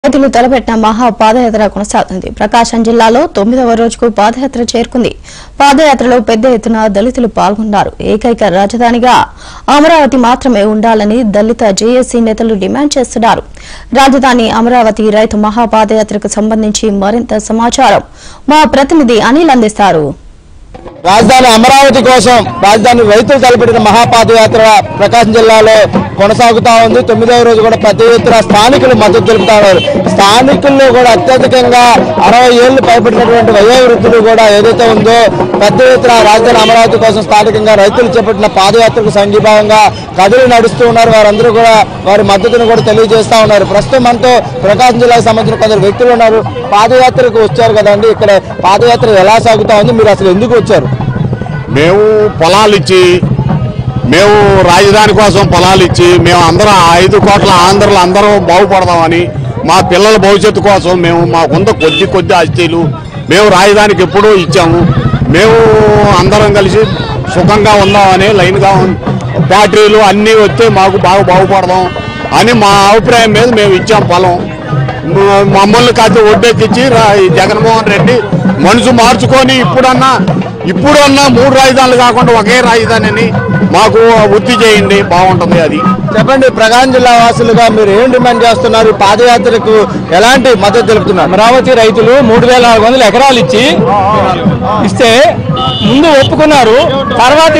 రైతులు తలపెట్టిన మహా పాదయాత్ర కొనసాగుతుంది. ప్రకాశం జిల్లాలో 9వ రోజుకు పాదయాత్ర చేరుకుంది. పాదయాత్రలో పెద్ద ఎత్తున దళితులు పాల్గొన్నారు. ఏకైక రాజధానిగా అమరావతి మాత్రమే ఉండాలని దళిత జేఏసీ నేతలు డిమాండ్ చేస్తున్నారు. రాజధాని అమరావతి రైతు మహా పాదయాత్రకు సంబంధించి మరింత సమాచారం మా ప్రతినిధి అనిల్ అందిస్తారు. రాజధాని అమరావతి కోసం రాజధాని రైతులు తలపెట్టిన మహాపాదయాత్ర ప్రకాశం జిల్లాలో కొనసాగుతా ఉంది. 9వ రోజు కూడా పెద్ద ఎత్తున స్థానికులు మద్దతు తెలుపుతా ఉన్నారు. స్థానికుల్లో కూడా అత్యధికంగా 60 ఏళ్లు పైబడినటువంటి వయోవృద్ధులు కూడా ఏదైతే ఉందో పెద్ద ఎత్తున రాజధాని అమరావతి కోసం స్థానికంగా రైతులు చేపట్టిన పాదయాత్రకు సంఘీభావంగా కదిలి నడుస్తూ ఉన్నారు. వారందరూ కూడా వారి మద్దతును కూడా తెలియజేస్తా ఉన్నారు. ప్రస్తుతం మనతో ప్రకాశం జిల్లాకు సంబంధించిన కొందరు వ్యక్తులు ఉన్నారు. పాదయాత్రకు వచ్చారు కదండి, ఇక్కడ పాదయాత్ర ఎలా సాగుతా ఉంది, మీరు అసలు ఎందుకు వచ్చారు? మేము పొలాలు ఇచ్చి మేము రాజధాని కోసం పొలాలు ఇచ్చి మేము అందరం 5 కోట్ల ఆంధ్రలో అందరూ బాగుపడదామని మా పిల్లల భవిష్యత్తు కోసం మేము మాకుంద కొద్ది ఆస్తిలు మేము రాజధానికి ఎప్పుడూ ఇచ్చాము. మేము అందరం కలిసి సుఖంగా ఉందామని లైన్గా బ్యాటరీలు అన్నీ వస్తే మాకు బాగా బాగుపడదాం అని మా అభిప్రాయం మీద మేము ఇచ్చాం పొలం. మమ్మల్ని కాదు ఒడ్డెక్కించి జగన్మోహన్ రెడ్డి మనసు మార్చుకొని ఇప్పుడన్నా 3 రాజధానులు కాకుండా ఒకే రాజధానిని మాకు వృద్ధి చేయండి, బాగుంటుంది. అది చెప్పండి, ప్రకాశం జిల్లా వాసులుగా మీరు ఏం డిమాండ్ చేస్తున్నారు? పాదయాత్రకు ఎలాంటి మద్దతు తెలుపుతున్నారు? అమరావతి రైతులు 3400 ఎకరాలు ఇస్తే ముందు ఒప్పుకున్నారు. తర్వాత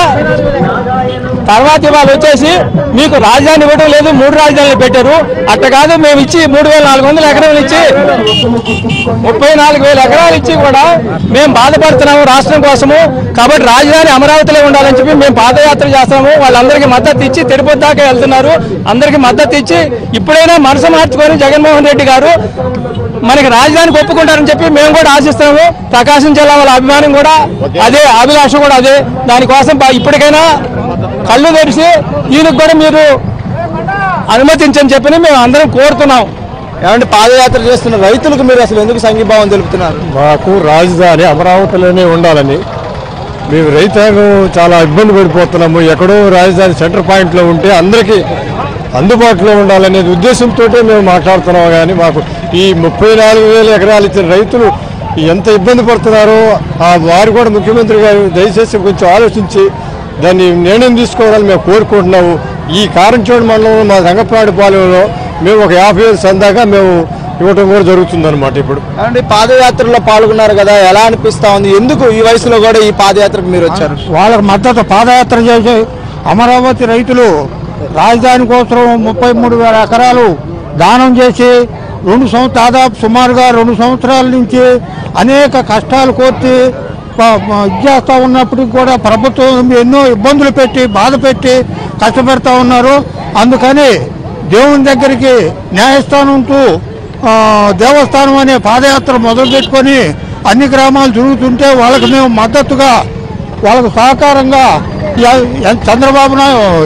ఇవాళ వచ్చేసి మీకు రాజధాని ఇవ్వడం లేదు, 3 రాజధానులు పెట్టారు. అట్ట కాదు, మేము ఇచ్చి 3400 ఎకరాలు ఇచ్చి 34,000 ఎకరాలు ఇచ్చి కూడా మేము బాధపడుతున్నాము రాష్ట్రం కోసము. కాబట్టి రాజధాని అమరావతిలో ఉండాలని చెప్పి మేము పాదయాత్ర చేస్తాము. వాళ్ళందరికీ మద్దతు ఇచ్చి తిరుపతి దాకా వెళ్తున్నారు. అందరికీ మద్దతు ఇచ్చి ఇప్పుడైనా మనసు మార్చుకొని జగన్మోహన్ రెడ్డి గారు మనకి రాజధానికి ఒప్పుకుంటారని చెప్పి మేము కూడా ఆశిస్తున్నాము. ప్రకాశం జిల్లా వాళ్ళ అభిమానం కూడా అదే, అభిలాష కూడా అదే. దానికోసం ఇప్పటికైనా కళ్ళు తెరిచి ఈయనకు కూడా మీరు అనుమతించని చెప్పి మేము అందరం కోరుతున్నాం. ఏమంటే పాదయాత్ర చేస్తున్న రైతులకు మీరు అసలు ఎందుకు సంఘీభావం తెలుపుతున్నారు? మాకు రాజధాని అమరావతిలోనే ఉండాలని, మేము రైతాంగం చాలా ఇబ్బంది పడిపోతున్నాము. ఎక్కడో రాజధాని సెంటర్ పాయింట్లో ఉంటే అందరికీ అందుబాటులో ఉండాలనే ఉద్దేశంతో మేము మాట్లాడుతున్నాము. కానీ మాకు ఈ 34,000 ఎకరాలు ఇచ్చిన రైతులు ఎంత ఇబ్బంది పడుతున్నారో వారు కూడా ముఖ్యమంత్రి గారు దయచేసి కొంచెం ఆలోచించి దాన్ని నిర్ణయం తీసుకోవాలని మేము కోరుకుంటున్నాము. ఈ కారంచోడు మండలంలో మా రంగప్రాడిపాలెంలో మేము ఒక 50,000 సందాగా మేము ఇవ్వటం కూడా జరుగుతుందన్నమాట. ఇప్పుడు అంటే పాదయాత్రలో పాల్గొన్నారు కదా, ఎలా అనిపిస్తా ఉంది? ఎందుకు ఈ వయసులో కూడా ఈ పాదయాత్రకు మీరు వచ్చారు? వాళ్ళకి మద్దతు పాదయాత్ర చేసి అమరావతి రైతులు రాజధాని కోసం 33,000 ఎకరాలు దానం చేసి దాదాపు సుమారుగా 2 సంవత్సరాల నుంచి అనేక కష్టాలు కోర్చి చేస్తూ ఉన్నప్పటికీ కూడా ప్రభుత్వం ఎన్నో ఇబ్బందులు పెట్టి బాధ పెట్టి కష్టపెడతా ఉన్నారు. అందుకని దేవుని దగ్గరికి న్యాయస్థానంతో దేవస్థానం అనే పాదయాత్ర మొదలుపెట్టుకొని అన్ని గ్రామాలు తిరుగుతుంటే వాళ్ళకి మేము మద్దతుగా, వాళ్ళకు సహకారంగా చంద్రబాబు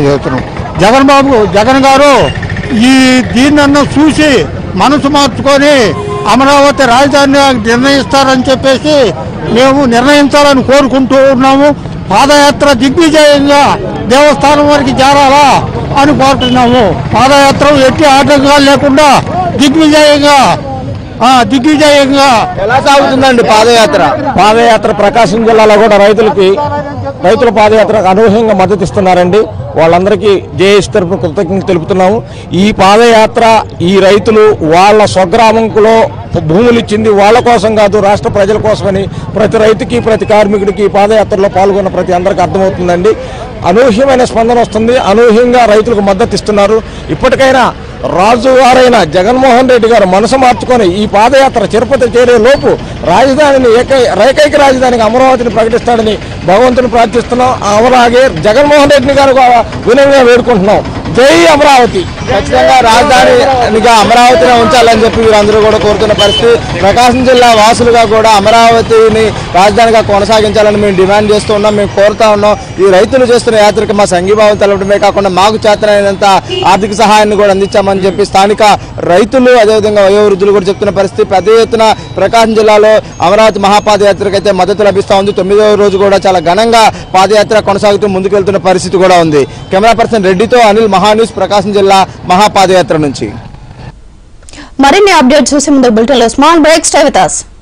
జగన్ గారు దీన్నన్నా చూసి మనసు మార్చుకొని అమరావతి రాజధాని నిర్ణయిస్తారని చెప్పేసి మేము నిర్ణయించాలని కోరుకుంటూ ఉన్నాము. పాదయాత్ర దిగ్విజయంగా దేవస్థానం వరకు చేరాలా అని కోరుతున్నాము. పాదయాత్ర ఎట్టి ఆటంకాలు లేకుండా దిగ్విజయంగా ఎలా సాగుతుందండి పాదయాత్ర ప్రకాశం జిల్లాలో కూడా రైతుల పాదయాత్రకు అనూహ్యంగా మద్దతు ఇస్తున్నారండి. వాళ్ళందరికీ జేఏసీ తరఫున కృతజ్ఞతలు తెలుపుతున్నాము. ఈ పాదయాత్ర ఈ రైతులు వాళ్ళ స్వగ్రామంలో భూములు ఇచ్చింది వాళ్ళ కోసం కాదు, రాష్ట్ర ప్రజల కోసమని ప్రతి రైతుకి ప్రతి కార్మికుడికి ఈ పాదయాత్రలో పాల్గొన్న ప్రతి అందరికీ అర్థమవుతుందండి. అనూహ్యమైన స్పందన వస్తుంది. అనూహ్యంగా రైతులకు మద్దతు ఇస్తున్నారు. ఇప్పటికైనా రాజుగారైన జగన్మోహన్ రెడ్డి గారు మనసు మార్చుకొని ఈ పాదయాత్ర తిరుపతి చేరే లోపు రాజధానిని ఏకైక రాజధానికి అమరావతిని ప్రకటిస్తాడని భగవంతుని ప్రార్థిస్తున్నాం. అలాగే జగన్మోహన్ రెడ్డి గారు వినయంగా వేడుకుంటున్నాం. జై అమరావతి. ఖచ్చితంగా రాజధానిగా అమరావతిని ఉంచాలని చెప్పి వీరందరూ కూడా కోరుతున్న పరిస్థితి. ప్రకాశం జిల్లా వాసులుగా కూడా అమరావతిని రాజధానిగా కొనసాగించాలని మేము డిమాండ్ చేస్తూ ఉన్నాం, మేము కోరుతా ఉన్నాం. ఈ రైతులు చేస్తున్న యాత్రకు మా సంఘీభావం తెలపడమే కాకుండా మాకు చేతనైనంత ఆర్థిక సహాయాన్ని కూడా అందించామని చెప్పి స్థానిక రైతులు అదేవిధంగా వయోవృద్ధులు కూడా చెప్తున్న పరిస్థితి. పెద్ద ఎత్తున ప్రకాశం జిల్లాలో అమరావతి మహాపాదయాత్రకు అయితే మద్దతు లభిస్తూ ఉంది. 9వ రోజు కూడా చాలా ఘనంగా పాదయాత్ర కొనసాగుతూ ముందుకెళ్తున్న పరిస్థితి కూడా ఉంది. కెమెరా పర్సన్ రెడ్డితో అనిల్, మహా న్యూస్, ప్రకాశం జిల్లా మహాపాదయాత్ర నుంచి. మరిన్ని అప్డేట్స్ చూసే ముందు బులెటిన్ లో small break. Stay with us.